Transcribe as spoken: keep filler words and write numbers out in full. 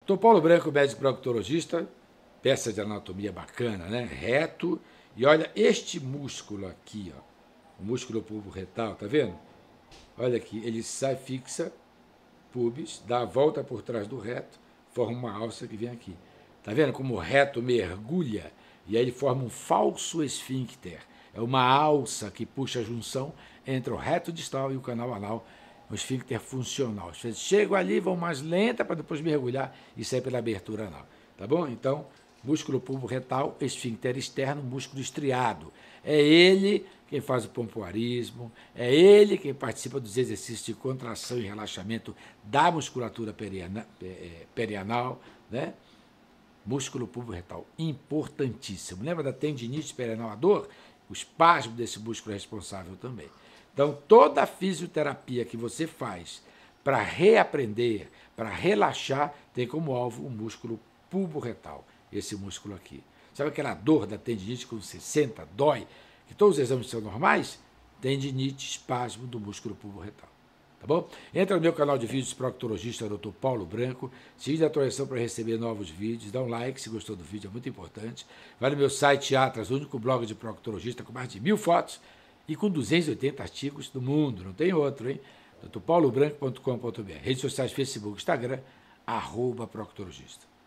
doutor Paulo Branco, médico proctologista, peça de anatomia bacana, né? Reto. E olha este músculo aqui, ó, o músculo pulvo-retal, tá vendo? Olha aqui, ele sai, fixa, pubis, dá a volta por trás do reto, forma uma alça que vem aqui. Tá vendo como o reto mergulha e aí ele forma um falso esfíncter. É uma alça que puxa a junção entre o reto distal e o canal anal, um esfíncter funcional. As vezes chegam ali, vão mais lenta para depois mergulhar e sair pela abertura anal. Tá bom? Então, músculo pulvo-retal, esfíncter externo, músculo estriado. É ele quem faz o pompoarismo, é ele quem participa dos exercícios de contração e relaxamento da musculatura perianal, né? Músculo pulvo-retal, importantíssimo. Lembra da tendinite perianal, a dor? O espasmo desse músculo é responsável também. Então, toda a fisioterapia que você faz para reaprender, para relaxar, tem como alvo o músculo pulvo-retal, esse músculo aqui. Sabe aquela dor da tendinite quando você senta, dói, que todos os exames são normais? Tendinite, espasmo do músculo pulvo-retal. Tá bom? Entra no meu canal de vídeos proctologista, doutor Paulo Branco, siga a atualização para receber novos vídeos, dá um like se gostou do vídeo, é muito importante. Vai no meu site Atlas, o único blog de proctologista com mais de mil fotos e com duzentos e oitenta artigos do mundo, não tem outro, hein? doutor paulo branco ponto com ponto br. Redes sociais, Facebook, Instagram, arroba proctologista.